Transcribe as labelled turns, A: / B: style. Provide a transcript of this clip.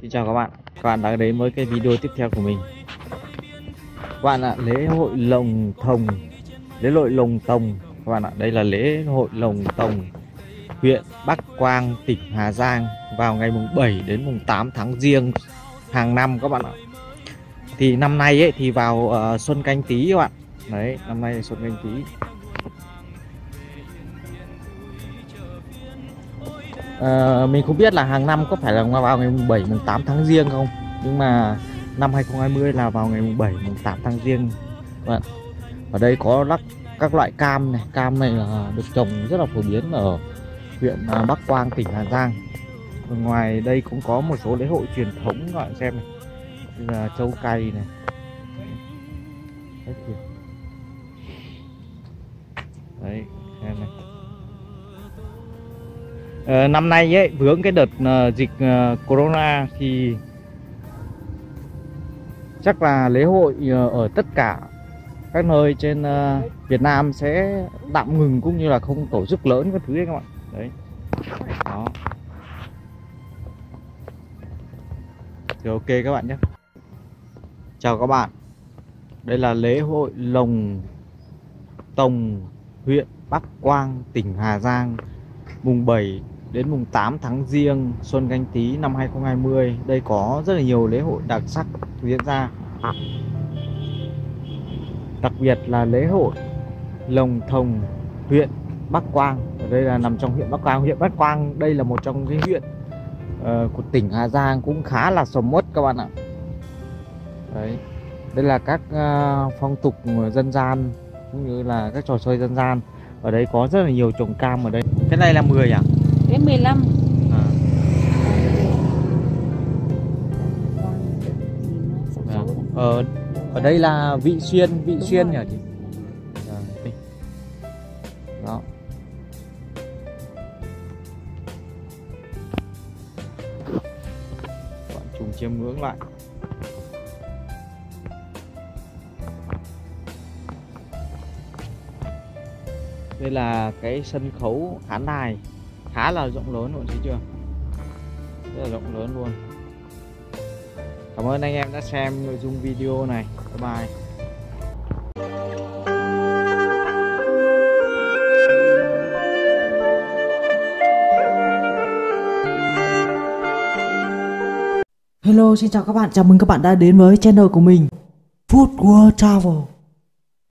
A: Xin chào các bạn đã đến với cái video tiếp theo của mình. Các bạn ạ, lễ hội lồng Thồng, các bạn ạ, đây là lễ hội lồng Thồng, huyện Bắc Quang, tỉnh Hà Giang vào ngày mùng 7 đến mùng 8 tháng Giêng hàng năm các bạn ạ. Thì năm nay ấy thì vào Xuân Canh Tý các bạn. Đấy, năm nay là Xuân Canh Tý. Mình không biết là hàng năm có phải là vào ngày mùng 7 mùng 8 tháng Giêng không, nhưng mà năm 2020 là vào ngày mùng 7 mùng 8 tháng Giêng. Vâng. Ở đây có các loại cam này, là được trồng rất là phổ biến ở huyện Bắc Quang, tỉnh Hà Giang. Ngoài đây cũng có một số lễ hội truyền thống các bạn xem này, như là trâu cày này. Đấy, xem này. Năm nay ấy, vướng cái đợt dịch corona thì chắc là lễ hội ở tất cả các nơi trên Việt Nam sẽ tạm ngừng, cũng như là không tổ chức lớn các thứ ấy các bạn. Đấy. Đó. Rồi, ok các bạn nhé. Chào các bạn. Đây là lễ hội lồng Thồng, huyện Bắc Quang, tỉnh Hà Giang, mùng 7 đến mùng 8 tháng Giêng Xuân Canh Tý năm 2020. Đây có rất là nhiều lễ hội đặc sắc diễn ra. Đặc biệt là lễ hội lồng Thồng huyện Bắc Quang. Ở đây là nằm trong huyện Bắc Quang. Huyện Bắc Quang đây là một trong cái huyện của tỉnh Hà Giang, cũng khá là sầm uất các bạn ạ. Đấy. Đây là các phong tục dân gian cũng như là các trò chơi dân gian. Ở đây có rất là nhiều trồng cam ở đây. Cái này là 10 à?
B: Cái 15.
A: Ở đây là Vị Xuyên nhỉ chị? Đó. Bọn trùng chiêm ngưỡng lại. Đây là cái sân khấu khán đài khá là rộng lớn luôn, thấy chưa? Rất là rộng lớn luôn. Cảm ơn anh em đã xem nội dung video này. Bye bye.
C: Hello, xin chào các bạn, chào mừng các bạn đã đến với channel của mình, Food World Travel.